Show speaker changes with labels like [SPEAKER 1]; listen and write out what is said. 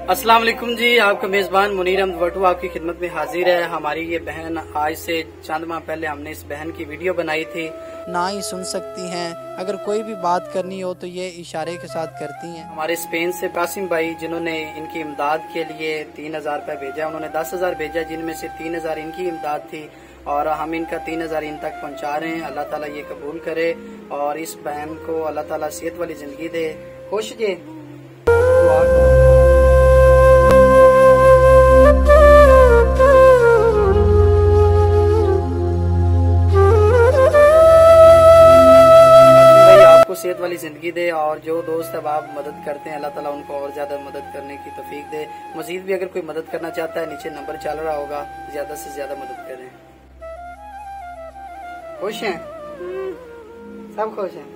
[SPEAKER 1] अस्सलाम वालेकुम जी, आपका मेजबान मुनीर अहमद वटू आपकी खिदमत में हाजिर है। हमारी ये बहन आज से चंद माह पहले हमने इस बहन की वीडियो बनाई थी।
[SPEAKER 2] ना ही सुन सकती हैं, अगर कोई भी बात करनी हो तो ये इशारे के साथ करती हैं।
[SPEAKER 1] हमारे स्पेन से कासिम भाई जिन्होंने इनकी इमदाद के लिए 3000 रुपए भेजा, उन्होंने 10,000 भेजा, जिनमें से 3000 इनकी इमदाद थी और हम इनका 3000 इन तक पहुंचा रहे हैं। अल्लाह ताला ये कबूल करे और इस बहन को अल्लाह ताला सेहत वाली जिंदगी दे। खुश जी सेहत वाली जिंदगी दे और जो दोस्त अब आप मदद करते हैं अल्लाह ताला उनको और ज्यादा मदद करने की तौफीक दे। मजीद भी अगर कोई मदद करना चाहता है नीचे नंबर चल रहा होगा, ज्यादा से ज्यादा मदद करें। खुश हैं सब? खुश हैं।